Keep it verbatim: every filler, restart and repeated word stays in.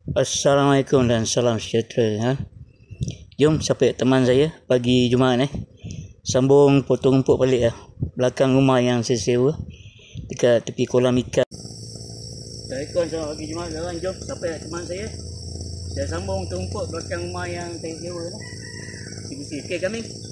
Assalamualaikum dan salam sejahtera. Ha? Jom siapa teman saya pagi Jumaat eh. Sambung potong rumput balik lah. Belakang rumah yang saya sewa dekat tepi kolam ikan. Assalamualaikum, selamat pagi Jumaat kawan. Jom siapa teman saya. Saya sambung potong rumput belakang rumah yang saya sewa lah. Okey kami.